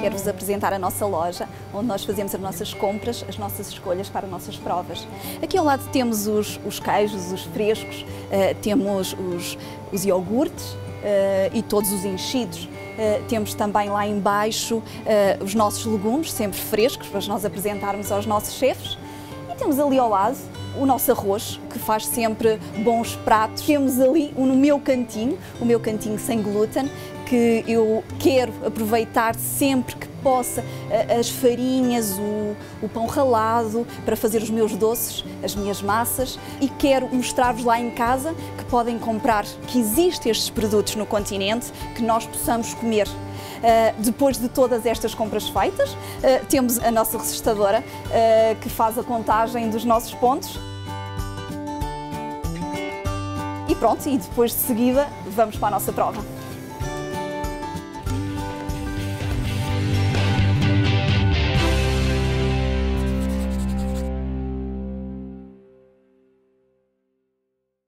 quero-vos apresentar a nossa loja, onde nós fazemos as nossas compras, as nossas escolhas para as nossas provas. Aqui ao lado temos os queijos, os frescos, temos os iogurtes e todos os enchidos. Temos também lá embaixo os nossos legumes, sempre frescos, para nós apresentarmos aos nossos chefes. E temos ali ao lado o nosso arroz, que faz sempre bons pratos. Temos ali o meu cantinho sem glúten, que eu quero aproveitar sempre que possa as farinhas, o pão ralado, para fazer os meus doces, as minhas massas, e quero mostrar-vos lá em casa que podem comprar, que existem estes produtos no continente, que nós possamos comer. Depois de todas estas compras feitas, temos a nossa registadora que faz a contagem dos nossos pontos. E pronto, e depois de seguida vamos para a nossa prova.